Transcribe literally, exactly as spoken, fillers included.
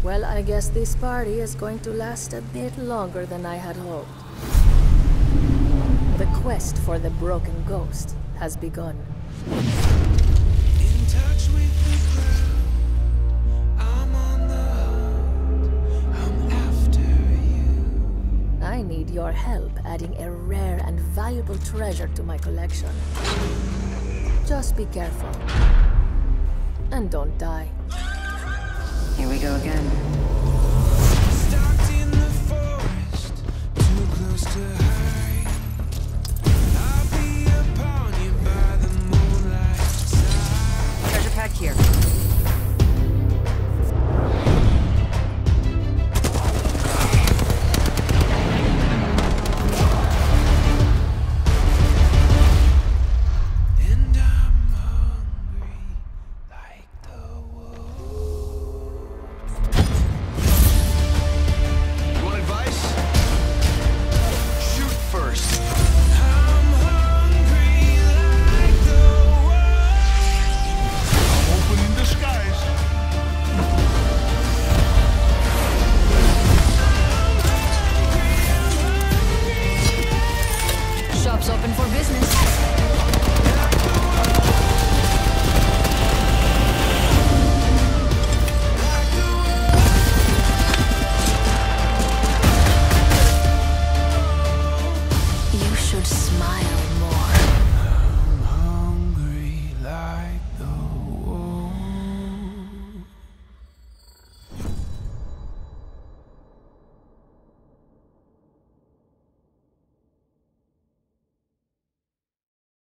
Well, I guess this party is going to last a bit longer than I had hoped. The quest for the broken ghost has begun. In touch with the crowd, I'm on the hunt, I'm after you. I need your help adding a rare and valuable treasure to my collection. Just be careful. And don't die. Here we go again.